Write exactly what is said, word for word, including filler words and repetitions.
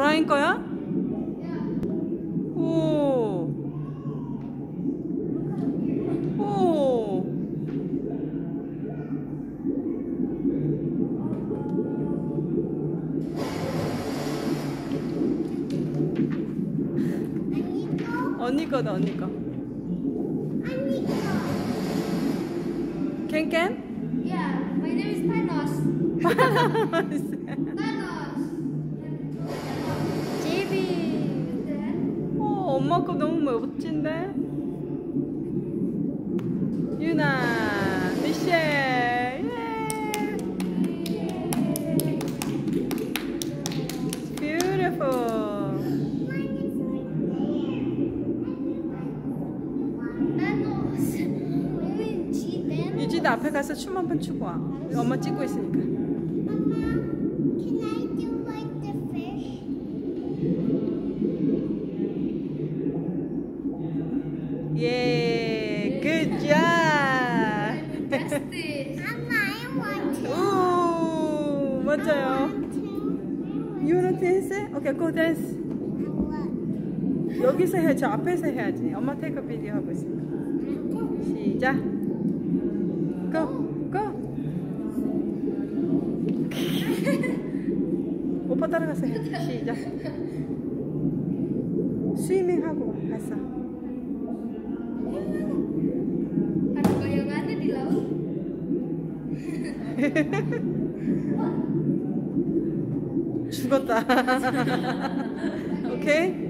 브라인 거야? 오. 오. 언니 거다, 언니 거. 언니 거. 캔캔? Yeah, my name is Thanos. Thanos. 지비. 어, 엄마 거 너무 멋진데? 유나, 미셸. 예. Beautiful. 유지도 앞에 가서 춤 한번 추고 와. 엄마 찍고 있으니까. Mama, can I do like the fish? 예, good job. Justice. Mama, I want to. 오, 맞아요. You wanna dance? Okay, go dance. 여기서 해, 저 앞에서 해야지. 엄마 테이크 비디오 하고 있으니까. 시작. Go, go. 오빠 따라가서 해. 시작. 스위밍 하고 갔어. Ada bayangannya di laut. 죽었다. 오케이.